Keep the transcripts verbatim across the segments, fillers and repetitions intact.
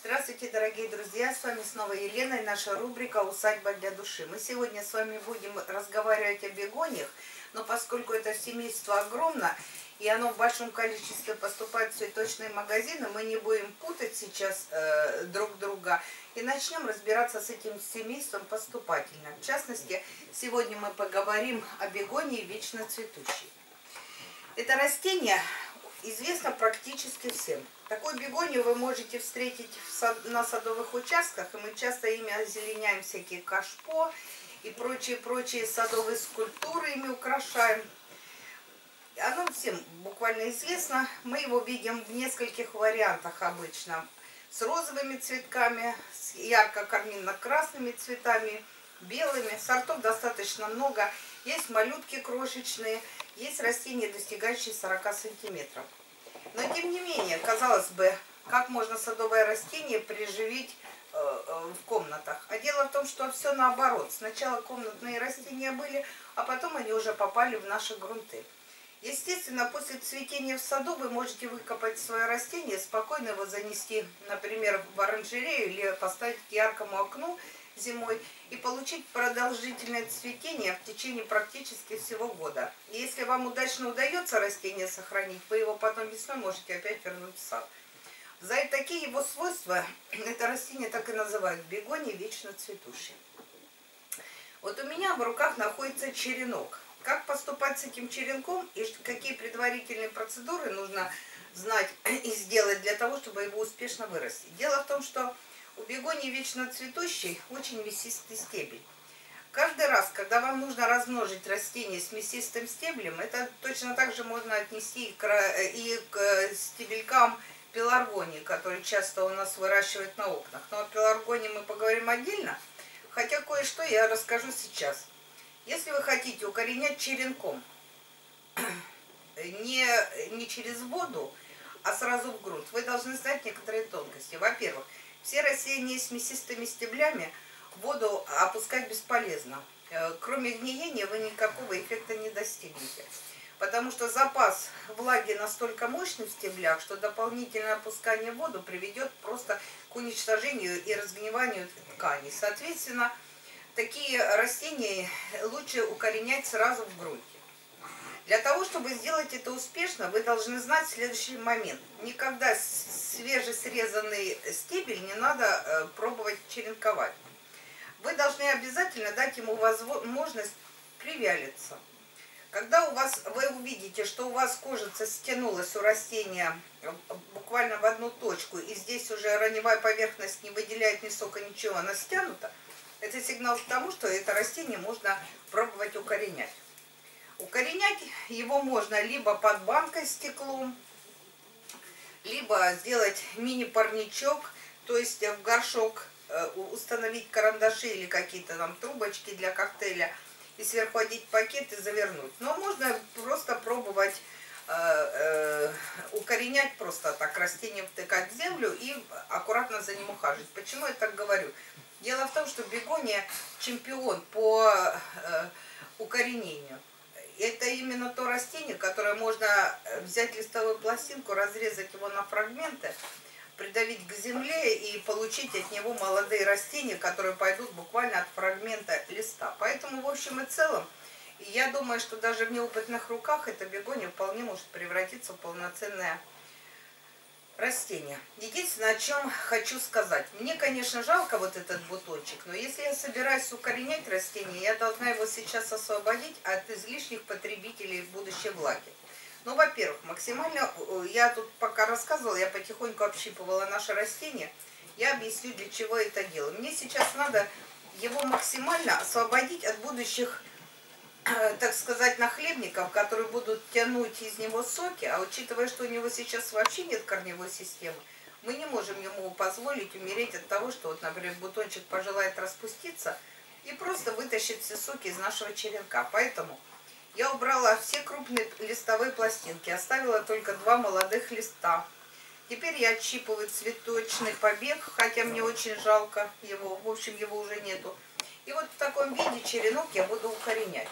Здравствуйте, дорогие друзья! С вами снова Елена и наша рубрика «Усадьба для души». Мы сегодня с вами будем разговаривать о бегониях, но поскольку это семейство огромно и оно в большом количестве поступает в цветочные магазины, мы не будем путать сейчас э, друг друга и начнем разбираться с этим семейством поступательно. В частности, сегодня мы поговорим о бегонии вечно цветущей. Это растение известно практически всем. Такую бегонию вы можете встретить в сад, на садовых участках, и мы часто ими озеленяем всякие кашпо и прочие-прочие садовые скульптуры ими украшаем. Оно всем буквально известно. Мы его видим в нескольких вариантах обычно. С розовыми цветками, с ярко-карминно-красными цветами, белыми. Сортов достаточно много. Есть малютки крошечные, есть растения, достигающие сорока сантиметров. Но тем не менее, казалось бы, как можно садовое растение приживить э, э, в комнатах? А дело в том, что все наоборот. Сначала комнатные растения были, а потом они уже попали в наши грунты. Естественно, после цветения в саду вы можете выкопать свое растение, спокойно его занести, например, в оранжерею или поставить к яркому окну зимой и получить продолжительное цветение в течение практически всего года. И если вам удачно удается растение сохранить, вы его потом весной можете опять вернуть в сад. За такие его свойства это растение так и называют бегония вечно цветущей. Вот у меня в руках находится черенок. Как поступать с этим черенком и какие предварительные процедуры нужно знать и сделать для того, чтобы его успешно вырастить. Дело в том, что у бегонии вечно цветущей очень мясистый стебель. Каждый раз, когда вам нужно размножить растение с мясистым стеблем, это точно так же можно отнести и к, и к стебелькам пеларгонии, которые часто у нас выращивают на окнах. Но о пеларгонии мы поговорим отдельно, хотя кое-что я расскажу сейчас. Если вы хотите укоренять черенком не, не через воду, а сразу в грунт, вы должны знать некоторые тонкости. Во-первых, все растения с мясистыми стеблями в воду опускать бесполезно. Кроме гниения вы никакого эффекта не достигнете. Потому что запас влаги настолько мощный в стеблях, что дополнительное опускание в воду приведет просто к уничтожению и разгниванию тканей. Соответственно, такие растения лучше укоренять сразу в грунте. Для того, чтобы сделать это успешно, вы должны знать следующий момент. Никогда свежесрезанный стебель не надо пробовать черенковать. Вы должны обязательно дать ему возможность привялиться. Когда у вас, вы увидите, что у вас кожица стянулась у растения буквально в одну точку, и здесь уже раневая поверхность не выделяет ни сока, ничего, она стянута, это сигнал к тому, что это растение можно пробовать укоренять. Укоренять его можно либо под банкой с стеклом, либо сделать мини-парничок, то есть в горшок установить карандаши или какие-то там трубочки для коктейля и сверху одеть пакет и завернуть. Но можно просто пробовать э, э, укоренять просто так, растение втыкать в землю и аккуратно за ним ухаживать. Почему я так говорю? Дело в том, что бегония чемпион по э, укоренению. Это именно то растение, которое можно взять листовую пластинку, разрезать его на фрагменты, придавить к земле и получить от него молодые растения, которые пойдут буквально от фрагмента листа. Поэтому, в общем и целом, я думаю, что даже в неопытных руках эта бегония вполне может превратиться в полноценное растение. Единственное, о чем хочу сказать. Мне, конечно, жалко вот этот бутончик, но если я собираюсь укоренять растение, я должна его сейчас освободить от излишних потребителей будущей влаги. Ну, во-первых, максимально, я тут пока рассказывала, я потихоньку общипывала наше растение, я объясню, для чего это делаю. Мне сейчас надо его максимально освободить от будущих, так сказать, нахлебников, которые будут тянуть из него соки, а учитывая, что у него сейчас вообще нет корневой системы, мы не можем ему позволить умереть от того, что, вот, например, бутончик пожелает распуститься и просто вытащить все соки из нашего черенка. Поэтому я убрала все крупные листовые пластинки, оставила только два молодых листа. Теперь я отщипываю цветочный побег, хотя мне очень жалко его, в общем, его уже нету. И вот в таком виде черенок я буду укоренять.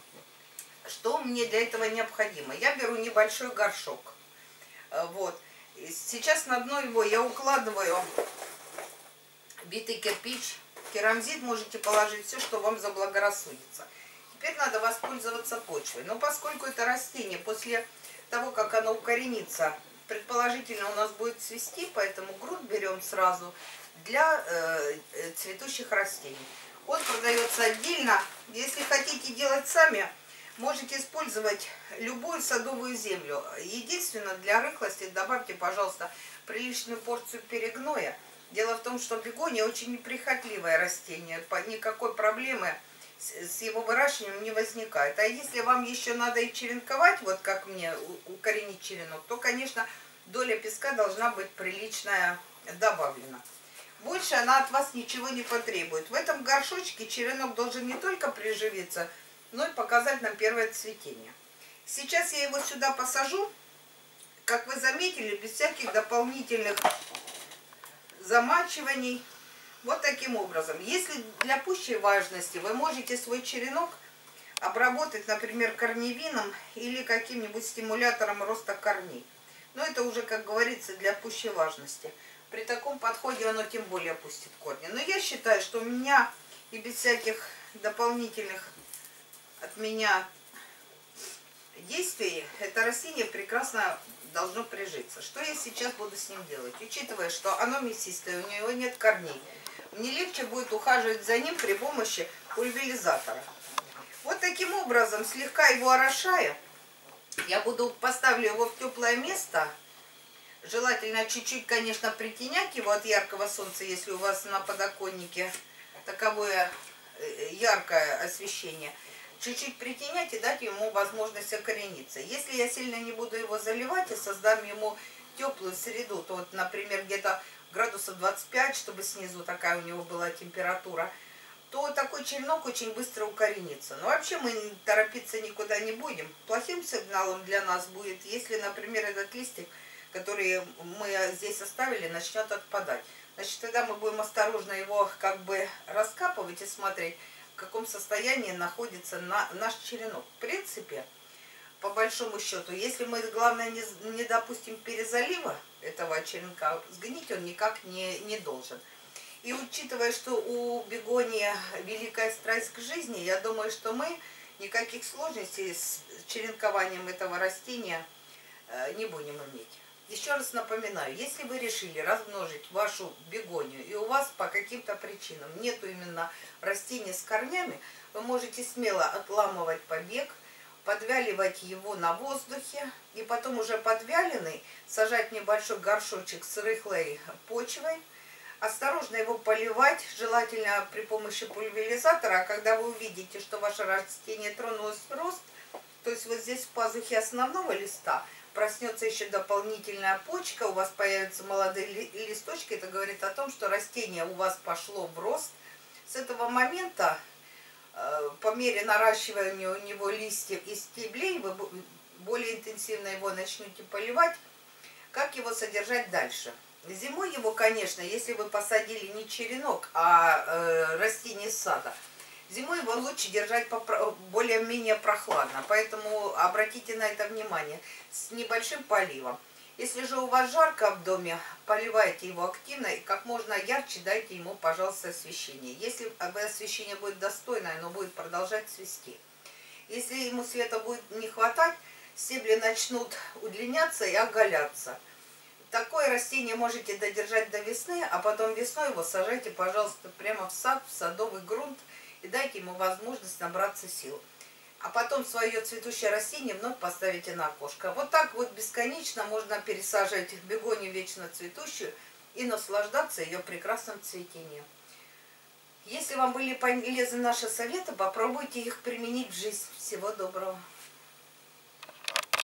Что мне для этого необходимо? Я беру небольшой горшок. Вот. Сейчас на дно его я укладываю битый кирпич, керамзит, можете положить все, что вам заблагорассудится. Теперь надо воспользоваться почвой. Но поскольку это растение после того, как оно укоренится, предположительно у нас будет цвести, поэтому грунт берем сразу для э, цветущих растений. Он продается отдельно. Если хотите делать сами, можете использовать любую садовую землю. Единственное, для рыхлости добавьте, пожалуйста, приличную порцию перегноя. Дело в том, что бегония очень неприхотливое растение, никакой проблемы с его выращиванием не возникает. А если вам еще надо и черенковать, вот как мне, укоренить черенок, то, конечно, доля песка должна быть приличная добавлена. Больше она от вас ничего не потребует. В этом горшочке черенок должен не только приживиться, но и показать нам первое цветение. Сейчас я его сюда посажу, как вы заметили, без всяких дополнительных замачиваний. Вот таким образом. Если для пущей важности вы можете свой черенок обработать, например, корневином или каким-нибудь стимулятором роста корней. Но это уже, как говорится, для пущей важности. При таком подходе оно тем более опустит корни. Но я считаю, что у меня и без всяких дополнительных от меня действий это растение прекрасно должно прижиться. Что я сейчас буду с ним делать? Учитывая, что оно мясистое, у него нет корней, мне легче будет ухаживать за ним при помощи пульверизатора. Вот таким образом, слегка его орошая, я буду поставлю его в теплое место. Желательно чуть-чуть, конечно, притенять его от яркого солнца, если у вас на подоконнике таковое яркое освещение. Чуть-чуть притенять и дать ему возможность окорениться. Если я сильно не буду его заливать и создам ему теплую среду, то вот, например, где-то градусов двадцать пять, чтобы снизу такая у него была температура, то такой черенок очень быстро укоренится. Но вообще мы торопиться никуда не будем. Плохим сигналом для нас будет, если, например, этот листик, который мы здесь оставили, начнет отпадать. Значит, тогда мы будем осторожно его как бы раскапывать и смотреть, в каком состоянии находится на, наш черенок. В принципе, по большому счету, если мы, главное, не, не допустим перезалива этого черенка, сгнить он никак не, не должен. И учитывая, что у бегонии великая страсть к жизни, я думаю, что мы никаких сложностей с черенкованием этого растения не будем иметь. Еще раз напоминаю, если вы решили размножить вашу бегонию, и у вас по каким-то причинам нету именно растения с корнями, вы можете смело отламывать побег, подвяливать его на воздухе, и потом уже подвяленный сажать в небольшой горшочек с рыхлой почвой, осторожно его поливать, желательно при помощи пульверизатора, а когда вы увидите, что ваше растение тронулось в рост, то есть вот здесь в пазухе основного листа проснется еще дополнительная почка, у вас появятся молодые листочки, это говорит о том, что растение у вас пошло в рост. С этого момента, по мере наращивания у него листьев и стеблей, вы более интенсивно его начнете поливать. Как его содержать дальше? Зимой его, конечно, если вы посадили не черенок, а э, растение сада, зимой его лучше держать более-менее прохладно, поэтому обратите на это внимание, с небольшим поливом. Если же у вас жарко в доме, поливайте его активно и как можно ярче дайте ему, пожалуйста, освещение. Если освещение будет достойное, оно будет продолжать цвести. Если ему света будет не хватать, стебли начнут удлиняться и оголяться. Такое растение можете додержать до весны, а потом весной его сажайте, пожалуйста, прямо в сад, в садовый грунт и дайте ему возможность набраться сил. А потом свое цветущее растение вновь поставите на окошко. Вот так вот бесконечно можно пересаживать бегонию вечно цветущую и наслаждаться ее прекрасным цветением. Если вам были полезны наши советы, попробуйте их применить в жизнь. Всего доброго!